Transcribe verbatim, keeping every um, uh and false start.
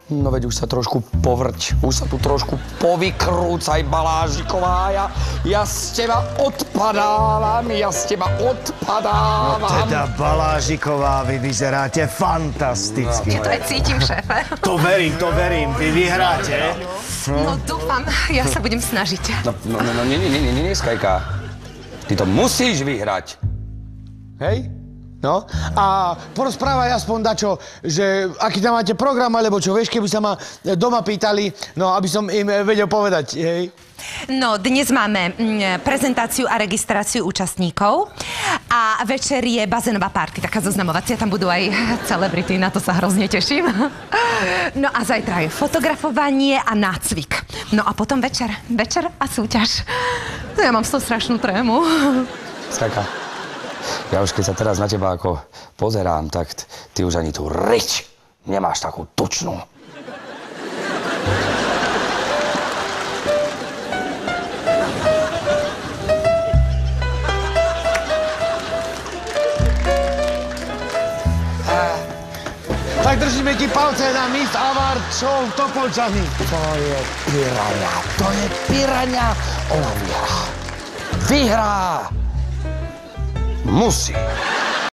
No veď už sa trošku povrť, už sa tu trošku povykrúcaj, Balážiková, ja, ja z teba odpadávam, ja z teba odpadávam. No teda, Balážiková, vy vyzeráte fantasticky. Ja to aj cítim, šéfe. To verím, to verím, vy vyhráte. No dúfam, ja sa budem snažiť. No, no, no, no nie, nie, nie, nie, nie, Skajka. Ty to musíš vyhrať. Hej? No, a porozprávaj aspoň dačo, že aký tam máte program, alebo čo, vieš, keby sa ma doma pýtali, no, aby som im vedel povedať, hej? No, dnes máme mm, prezentáciu a registráciu účastníkov a večer je bazénová party, taká zoznamovacia, tam budú aj celebrity, na to sa hrozne teším. No a zajtra je fotografovanie a nácvik. No a potom večer, večer a súťaž. Ja mám z toho strašnú trému. Skajka. Ja už keď sa teraz na teba ako pozerám, tak ty už ani tú riť nemáš takú tučnú. Tak držíme ti palce na Miss Award Show Topolčany. To je piraňa, to je piraňa. Ona vyhrá. Vyhrá. Musí.